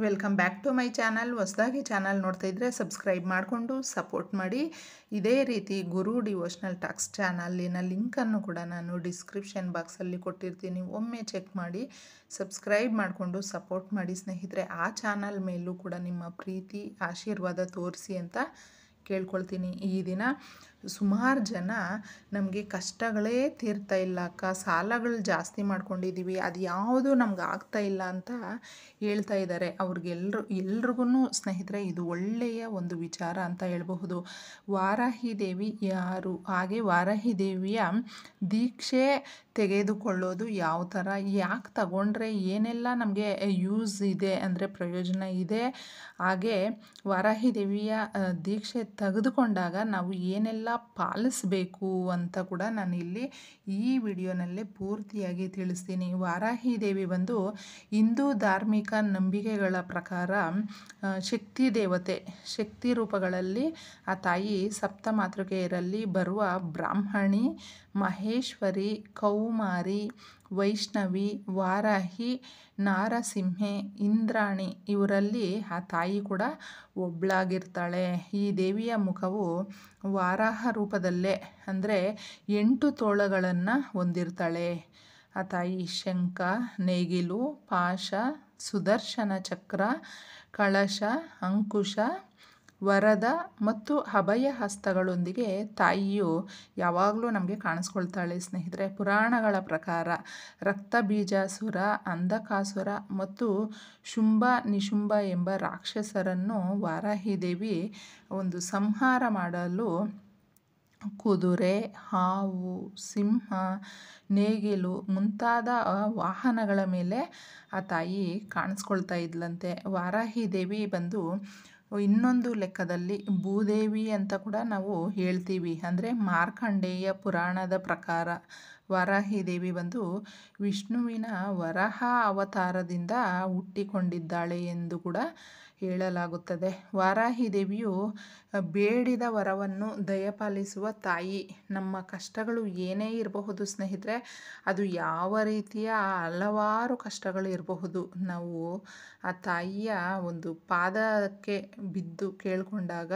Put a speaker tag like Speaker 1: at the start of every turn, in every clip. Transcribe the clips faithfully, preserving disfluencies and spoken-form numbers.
Speaker 1: Welcome back to my channel. ಹೊಸದಾಗಿ channel ನೋಡ್ತಾ ಇದ್ದರೆ ಸಬ್ಸ್ಕ್ರೈಬ್ ಮಾಡಿಕೊಂಡು ಸಪೋರ್ಟ್ ಮಾಡಿ. ಇದೇ ರೀತಿ ಗುರು ಡಿವೋಷನಲ್ ಟಾಕ್ಸ್ ಚಾನಲಿನ ಲಿಂಕನ್ನು ಕೂಡ ನಾನು ಡಿಸ್ಕ್ರಿಪ್ಷನ್ ಬಾಕ್ಸಲ್ಲಿ ಕೊಟ್ಟಿರ್ತೀನಿ. ಒಮ್ಮೆ ಚೆಕ್ ಮಾಡಿ ಸಬ್ಸ್ಕ್ರೈಬ್ ಮಾಡಿಕೊಂಡು ಸಪೋರ್ಟ್ ಮಾಡಿ ಸ್ನೇಹಿತರೆ. ಆ ಚಾನಲ್ ಮೇಲೂ ಕೂಡ ನಿಮ್ಮ ಪ್ರೀತಿ ಆಶೀರ್ವಾದ ತೋರಿಸಿ ಅಂತ ಕೇಳ್ಕೊಳ್ತೀನಿ. ಈ ದಿನ ಸುಮಾರು ಜನ ನಮಗೆ ಕಷ್ಟಗಳೇ ತೀರ್ತಾ ಇಲ್ಲ ಅಕ್ಕ, ಸಾಲಗಳು ಜಾಸ್ತಿ ಮಾಡ್ಕೊಂಡಿದ್ದೀವಿ, ಅದು ಯಾವುದು ನಮ್ಗೆ ಆಗ್ತಾ ಇಲ್ಲ ಅಂತ ಹೇಳ್ತಾ ಇದ್ದಾರೆ. ಅವ್ರಿಗೆಲ್ರು ಎಲ್ರಿಗೂ ಸ್ನೇಹಿತರೆ ಇದು ಒಳ್ಳೆಯ ಒಂದು ವಿಚಾರ ಅಂತ ಹೇಳಬಹುದು. ವಾರಾಹಿ ದೇವಿ ಯಾರು, ಹಾಗೆ ವಾರಾಹಿ ದೇವಿಯ ದೀಕ್ಷೆ ತೆಗೆದುಕೊಳ್ಳೋದು ಯಾವ ಥರ, ಯಾಕೆ ತಗೊಂಡ್ರೆ ಏನೆಲ್ಲ ನಮಗೆ ಯೂಸ್ ಇದೆ ಅಂದರೆ ಪ್ರಯೋಜನ ಇದೆ, ಹಾಗೆ ವಾರಾಹಿ ದೇವಿಯ ದೀಕ್ಷೆ ತೆಗೆದುಕೊಂಡಾಗ ನಾವು ಏನೆಲ್ಲ ಪಾಲಿಸಬೇಕು ಅಂತ ಕೂಡ ನಾನು ಇಲ್ಲಿ ಈ ವಿಡಿಯೋನಲ್ಲೇ ಪೂರ್ತಿಯಾಗಿ ತಿಳಿಸ್ತೀನಿ. ವಾರಾಹಿ ದೇವಿ ಬಂದು ಹಿಂದೂ ಧಾರ್ಮಿಕ ನಂಬಿಕೆಗಳ ಪ್ರಕಾರ ಶಕ್ತಿ ದೇವತೆ, ಶಕ್ತಿ ರೂಪಗಳಲ್ಲಿ ಆ ತಾಯಿ ಸಪ್ತ ಮಾತೃಕೆಯರಲ್ಲಿ ಬರುವ ಬ್ರಾಹ್ಮಣಿ, ಮಹೇಶ್ವರಿ, ಕೌಮಾರಿ, ವೈಷ್ಣವಿ, ವಾರಾಹಿ, ನಾರಸಿಂಹೆ, ಇಂದ್ರಾಣಿ ಇವರಲ್ಲಿ ಆ ತಾಯಿ ಕೂಡ ಒಬ್ಬಳಾಗಿರ್ತಾಳೆ. ಈ ದೇವಿಯ ಮುಖವು ವಾರಾಹ ರೂಪದಲ್ಲೇ ಅಂದರೆ ಎಂಟು ತೋಳಗಳನ್ನು ಹೊಂದಿರ್ತಾಳೆ. ಆ ತಾಯಿ ಶಂಖ, ನೇಗಿಲು, ಪಾಶ, ಸುದರ್ಶನ ಚಕ್ರ, ಕಳಶ, ಅಂಕುಶ, ವರದ ಮತ್ತು ಅಭಯ ಹಸ್ತಗಳೊಂದಿಗೆ ತಾಯಿಯು ಯಾವಾಗಲೂ ನಮಗೆ ಕಾಣಿಸ್ಕೊಳ್ತಾಳೆ ಸ್ನೇಹಿತರೆ. ಪುರಾಣಗಳ ಪ್ರಕಾರ ರಕ್ತಬೀಜಾಸುರ, ಅಂಧಕಾಸುರ ಮತ್ತು ಶುಂಭ ನಿಶುಂಭ ಎಂಬ ರಾಕ್ಷಸರನ್ನು ವಾರಾಹಿ ದೇವಿ ಒಂದು ಸಂಹಾರ ಮಾಡಲು ಕುದುರೆ, ಹಾವು, ಸಿಂಹ, ನೇಗಿಲು ಮುಂತಾದ ವಾಹನಗಳ ಮೇಲೆ ಆ ತಾಯಿ ಕಾಣಿಸ್ಕೊಳ್ತಾ ಇದ್ಲಂತೆ. ವಾರಾಹಿ ದೇವಿ ಬಂದು ಇನ್ನೊಂದು ಲೆಕ್ಕದಲ್ಲಿ ಭೂದೇವಿ ಅಂತ ಕೂಡ ನಾವು ಹೇಳ್ತೀವಿ. ಅಂದರೆ ಮಾರ್ಕಂಡೇಯ ಪುರಾಣದ ಪ್ರಕಾರ ವಾರಾಹಿ ದೇವಿ ಬಂದು ವಿಷ್ಣುವಿನ ವರಾಹ ಅವತಾರದಿಂದ ಹುಟ್ಟಿಕೊಂಡಿದ್ದಾಳೆ ಎಂದು ಕೂಡ ಹೇಳಲಾಗುತ್ತದೆ. ವಾರಾಹಿ ದೇವಿಯು ಬೇಡಿದ ವರವನ್ನು ದಯಪಾಲಿಸುವ ತಾಯಿ. ನಮ್ಮ ಕಷ್ಟಗಳು ಏನೇ ಇರಬಹುದು ಸ್ನೇಹಿತರೆ, ಅದು ಯಾವ ರೀತಿಯ ಹಲವಾರು ಕಷ್ಟಗಳು ಇರಬಹುದು, ನಾವು ಆ ತಾಯಿಯ ಒಂದು ಪಾದಕ್ಕೆ ಬಿದ್ದು ಕೇಳಿಕೊಂಡಾಗ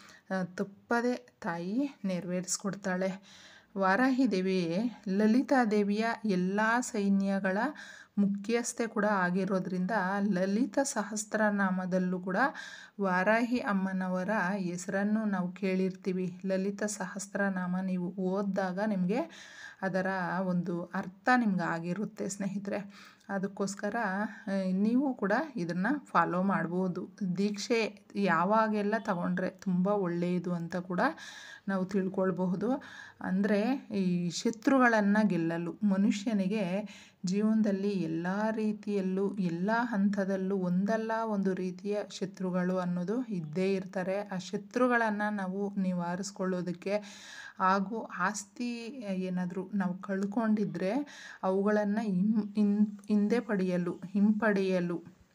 Speaker 1: ತಪ್ಪದೆ ತಾಯಿ ನೆರವೇರಿಸ್ಕೊಡ್ತಾಳೆ. ವಾರಾಹಿ ದೇವಿ ಲಲಿತಾ ದೇವಿಯ ಎಲ್ಲ ಸೈನ್ಯಗಳ ಮುಖ್ಯಸ್ಥೆ ಕೂಡ ಆಗಿರೋದ್ರಿಂದ ಲಲಿತ ಸಹಸ್ರನಾಮದಲ್ಲೂ ಕೂಡ ವಾರಾಹಿ ಅಮ್ಮನವರ ಹೆಸರನ್ನು ನಾವು ಕೇಳಿರ್ತೀವಿ. ಲಲಿತ ಸಹಸ್ರನಾಮ ನೀವು ಓದಿದಾಗ ನಿಮಗೆ ಅದರ ಒಂದು ಅರ್ಥ ನಿಮ್ಗೆ ಆಗಿರುತ್ತೆ ಸ್ನೇಹಿತರೆ. ಅದಕ್ಕೋಸ್ಕರ ನೀವು ಕೂಡ ಇದನ್ನು ಫಾಲೋ ಮಾಡ್ಬೋದು. ದೀಕ್ಷೆ ಯಾವಾಗೆಲ್ಲ ತಗೊಂಡ್ರೆ ತುಂಬ ಒಳ್ಳೆಯದು ಅಂತ ಕೂಡ ನಾವು ತಿಳ್ಕೊಳ್ಬಹುದು. ಅಂದರೆ ಈ ಶತ್ರುಗಳನ್ನು ಗೆಲ್ಲಲು ಮನುಷ್ಯನಿಗೆ ಜೀವನದಲ್ಲಿ ಎಲ್ಲ ರೀತಿಯಲ್ಲೂ ಎಲ್ಲ ಹಂತದಲ್ಲೂ ಒಂದಲ್ಲ ಒಂದು ರೀತಿಯ ಶತ್ರುಗಳು ಅನ್ನೋದು ಇದ್ದೇ ಇರ್ತಾರೆ. ಆ ಶತ್ರುಗಳನ್ನು ನಾವು ನಿವಾರಿಸ್ಕೊಳ್ಳೋದಕ್ಕೆ ಹಾಗೂ ಆಸ್ತಿ ಏನಾದರೂ ನಾವು ಕಳ್ಕೊಂಡಿದ್ರೆ ಅವುಗಳನ್ನು ಹಿಂ ಹಿಂ ಹಿಂದೆ ಪಡೆಯಲು ಹಿಂಪಡೆಯಲು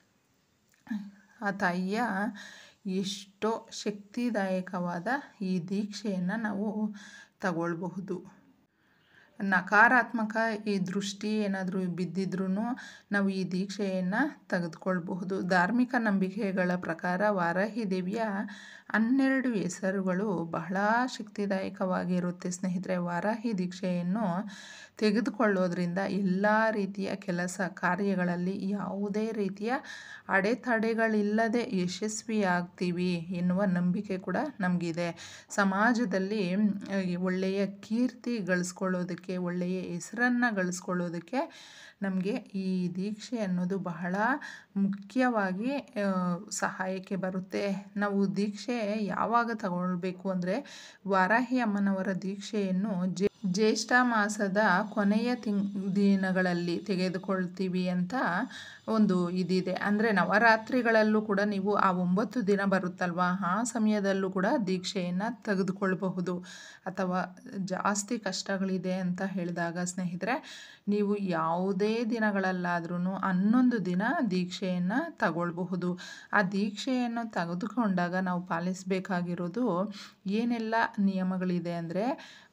Speaker 1: ಆ ತಾಯಿಯ ಎಷ್ಟೋ ಶಕ್ತಿದಾಯಕವಾದ ಈ ದೀಕ್ಷೆಯನ್ನು ನಾವು ತಗೊಳ್ಬಹುದು. ನಕಾರಾತ್ಮಕ ಈ ದೃಷ್ಟಿ ಏನಾದರೂ ಬಿದ್ದಿದ್ರೂ ನಾವು ಈ ದೀಕ್ಷೆಯನ್ನು ತೆಗೆದುಕೊಳ್ಬಹುದು. ಧಾರ್ಮಿಕ ನಂಬಿಕೆಗಳ ಪ್ರಕಾರ ವಾರಾಹಿ ದೇವಿಯ ಹನ್ನೆರಡು ಹೆಸರುಗಳು ಬಹಳ ಶಕ್ತಿದಾಯಕವಾಗಿರುತ್ತೆ ಸ್ನೇಹಿತರೆ. ವಾರಾಹಿ ದೀಕ್ಷೆಯನ್ನು ತೆಗೆದುಕೊಳ್ಳೋದ್ರಿಂದ ಎಲ್ಲ ರೀತಿಯ ಕೆಲಸ ಕಾರ್ಯಗಳಲ್ಲಿ ಯಾವುದೇ ರೀತಿಯ ಅಡೆತಡೆಗಳಿಲ್ಲದೆ ಯಶಸ್ವಿಯಾಗ್ತೀವಿ ಎನ್ನುವ ನಂಬಿಕೆ ಕೂಡ ನಮಗಿದೆ. ಸಮಾಜದಲ್ಲಿ ಒಳ್ಳೆಯ ಕೀರ್ತಿ ಗಳಿಸ್ಕೊಳ್ಳೋದಕ್ಕೆ, ಒಳ್ಳೆಯ ಹೆಸರನ್ನು ಗಳಿಸ್ಕೊಳ್ಳೋದಕ್ಕೆ ನಮಗೆ ಈ ದೀಕ್ಷೆ ಅನ್ನೋದು ಬಹಳ ಮುಖ್ಯವಾಗಿ ಸಹಾಯಕ್ಕೆ ಬರುತ್ತೆ. ನಾವು ದೀಕ್ಷೆ ಯಾವಾಗ ತಗೊಳ್ಬೇಕು ಅಂದರೆ ವಾರಾಹಿ ಅಮ್ಮನವರ ದೀಕ್ಷೆಯನ್ನು ಜೇ ಜ್ಯೇಷ್ಠ ಮಾಸದ ಕೊನೆಯ ತಿಂಗ್ ದಿನಗಳಲ್ಲಿ ತೆಗೆದುಕೊಳ್ತೀವಿ ಅಂತ ಒಂದು ಇದಿದೆ. ಅಂದರೆ ನವರಾತ್ರಿಗಳಲ್ಲೂ ಕೂಡ ನೀವು ಆ ಒಂಬತ್ತು ದಿನ ಬರುತ್ತಲ್ವ, ಆ ಸಮಯದಲ್ಲೂ ಕೂಡ ದೀಕ್ಷೆಯನ್ನು ತೆಗೆದುಕೊಳ್ಬಹುದು. ಅಥವಾ ಜಾಸ್ತಿ ಕಷ್ಟಗಳಿದೆ ಅಂತ ಹೇಳಿದಾಗ ಸ್ನೇಹಿತರೆ, ನೀವು ಯಾವುದೇ ದಿನಗಳಲ್ಲಾದ್ರೂ ಹನ್ನೊಂದು ದಿನ ದೀಕ್ಷೆಯನ್ನು ತಗೊಳ್ಬಹುದು. ಆ ದೀಕ್ಷೆಯನ್ನು ತೆಗೆದುಕೊಂಡಾಗ ನಾವು ಪಾಲಿಸಬೇಕಾಗಿರೋದು ಏನೆಲ್ಲ ನಿಯಮಗಳಿದೆ ಅಂದರೆ,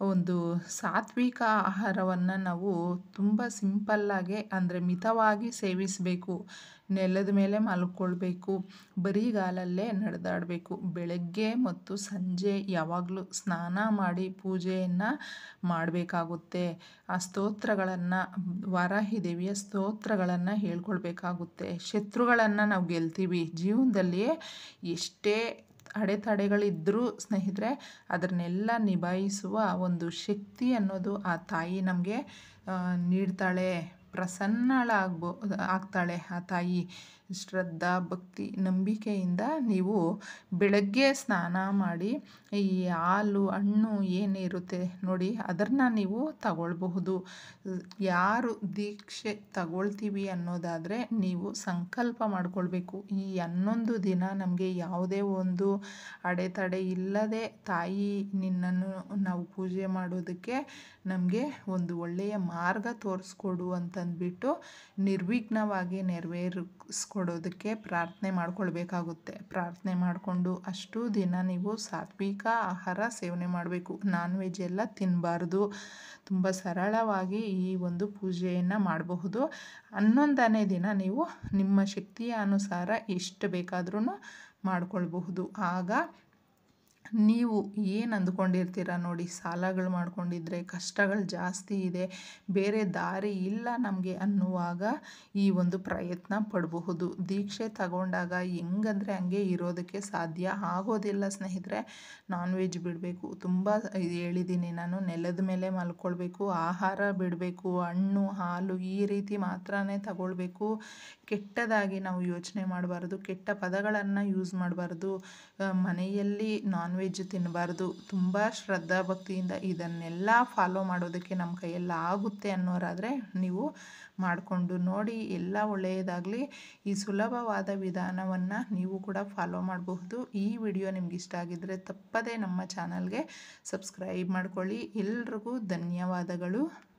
Speaker 1: ಒಂದು ಸಾತ್ವಿಕ ಆಹಾರವನ್ನು ನಾವು ತುಂಬ ಸಿಂಪಲ್ಲಾಗೆ ಅಂದರೆ ಮಿತವಾಗಿ ಸೇವಿಸಬೇಕು. ನೆಲದ ಮೇಲೆ ಮಲ್ಕೊಳ್ಬೇಕು, ಬರಿಗಾಲಲ್ಲೇ ನಡೆದಾಡಬೇಕು. ಬೆಳಗ್ಗೆ ಮತ್ತು ಸಂಜೆ ಯಾವಾಗಲೂ ಸ್ನಾನ ಮಾಡಿ ಪೂಜೆಯನ್ನು ಮಾಡಬೇಕಾಗುತ್ತೆ. ಆ ಸ್ತೋತ್ರಗಳನ್ನು, ವಾರಾಹಿ ದೇವಿಯ ಸ್ತೋತ್ರಗಳನ್ನು ಹೇಳ್ಕೊಳ್ಬೇಕಾಗುತ್ತೆ. ಶತ್ರುಗಳನ್ನು ನಾವು ಗೆಲ್ತೀವಿ. ಜೀವನದಲ್ಲಿ ಎಷ್ಟೇ ಅಡೆತಡೆಗಳಿದ್ದರೂ ಸ್ನೇಹಿತರೆ ಅದನ್ನೆಲ್ಲ ನಿಭಾಯಿಸುವ ಒಂದು ಶಕ್ತಿ ಅನ್ನೋದು ಆ ತಾಯಿ ನಮಗೆ ನೀಡ್ತಾಳೆ. ಪ್ರಸನ್ನಳಾಗ್ಬೋ ಆಗ್ತಾಳೆ ಆ ತಾಯಿ. ಶ್ರದ್ಧಾ ಭಕ್ತಿ ನಂಬಿಕೆಯಿಂದ ನೀವು ಬೆಳಗ್ಗೆ ಸ್ನಾನ ಮಾಡಿ ಈ ಹಾಲು ಹಣ್ಣು ಏನಿರುತ್ತೆ ನೋಡಿ ಅದನ್ನು ನೀವು ತಗೊಳ್ಬಹುದು. ಯಾರು ದೀಕ್ಷೆ ತಗೊಳ್ತೀವಿ ಅನ್ನೋದಾದರೆ ನೀವು ಸಂಕಲ್ಪ ಮಾಡಿಕೊಳ್ಬೇಕು, ಈ ಹನ್ನೊಂದು ದಿನ ನಮಗೆ ಯಾವುದೇ ಒಂದು ಅಡೆತಡೆ ಇಲ್ಲದೆ ತಾಯಿ ನಿನ್ನನ್ನು ನಾವು ಪೂಜೆ ಮಾಡೋದಕ್ಕೆ ನಮಗೆ ಒಂದು ಒಳ್ಳೆಯ ಮಾರ್ಗ ತೋರಿಸ್ಕೊಡು ಅಂತಂದ್ಬಿಟ್ಟು ನಿರ್ವಿಘ್ನವಾಗಿ ನೆರವೇರಿಸ್ಕೊಡೋದಕ್ಕೆ ಪ್ರಾರ್ಥನೆ ಮಾಡ್ಕೊಳ್ಬೇಕಾಗುತ್ತೆ. ಪ್ರಾರ್ಥನೆ ಮಾಡಿಕೊಂಡು ಅಷ್ಟು ದಿನ ನೀವು ಸಾತ್ವಿಕ ಆಹಾರ ಸೇವನೆ ಮಾಡಬೇಕು. ನಾನ್ ವೆಜ್ ಎಲ್ಲ ತಿನ್ನಬಾರ್ದು. ತುಂಬ ಸರಳವಾಗಿ ಈ ಒಂದು ಪೂಜೆಯನ್ನು ಮಾಡಬಹುದು. ಹನ್ನೊಂದನೇ ದಿನ ನೀವು ನಿಮ್ಮ ಶಕ್ತಿಯ ಅನುಸಾರ ಎಷ್ಟು ಬೇಕಾದ್ರೂ ಮಾಡ್ಕೊಳ್ಬಹುದು. ಆಗ ನೀವು ಏನು ಅಂದ್ಕೊಂಡಿರ್ತೀರ ನೋಡಿ, ಸಾಲಗಳು ಮಾಡ್ಕೊಂಡಿದ್ರೆ, ಕಷ್ಟಗಳು ಜಾಸ್ತಿ ಇದೆ, ಬೇರೆ ದಾರಿ ಇಲ್ಲ ನಮಗೆ ಅನ್ನುವಾಗ ಈ ಒಂದು ಪ್ರಯತ್ನ ಪಡಬಹುದು. ದೀಕ್ಷೆ ತಗೊಂಡಾಗ ಹೆಂಗಂದರೆ ಹಂಗೆ ಇರೋದಕ್ಕೆ ಸಾಧ್ಯ ಆಗೋದಿಲ್ಲ ಸ್ನೇಹಿತರೆ. ನಾನ್ ವೆಜ್ ಬಿಡಬೇಕು, ತುಂಬ ಹೇಳಿದ್ದೀನಿ ನಾನು, ನೆಲದ ಮೇಲೆ ಮಲ್ಕೊಳ್ಬೇಕು, ಆಹಾರ ಬಿಡಬೇಕು, ಹಣ್ಣು ಹಾಲು ಈ ರೀತಿ ಮಾತ್ರನೇ ತಗೊಳ್ಬೇಕು. ಕೆಟ್ಟದಾಗಿ ನಾವು ಯೋಚನೆ ಮಾಡಬಾರ್ದು, ಕೆಟ್ಟ ಪದಗಳನ್ನು ಯೂಸ್ ಮಾಡಬಾರ್ದು, ಮನೆಯಲ್ಲಿ ನಾನ್ ವೆಜ್ ತಿನ್ನಬಾರ್ದು. ತುಂಬ ಶ್ರದ್ಧಾ ಭಕ್ತಿಯಿಂದ ಇದನ್ನೆಲ್ಲ ಫಾಲೋ ಮಾಡೋದಕ್ಕೆ ನಮ್ಮ ಕೈಯಲ್ಲಿ ಆಗುತ್ತೆ ಅನ್ನೋರಾದರೆ ನೀವು ಮಾಡಿಕೊಂಡು ನೋಡಿ, ಎಲ್ಲ ಒಳ್ಳೆಯದಾಗಲಿ. ಈ ಸುಲಭವಾದ ವಿಧಾನವನ್ನು ನೀವು ಕೂಡ ಫಾಲೋ ಮಾಡಬಹುದು. ಈ ವಿಡಿಯೋ ನಿಮ್ಗೆ ಇಷ್ಟ ಆಗಿದ್ದರೆ ತಪ್ಪದೇ ನಮ್ಮ ಚಾನಲ್ಗೆ ಸಬ್ಸ್ಕ್ರೈಬ್ ಮಾಡ್ಕೊಳ್ಳಿ. ಎಲ್ರಿಗೂ ಧನ್ಯವಾದಗಳು.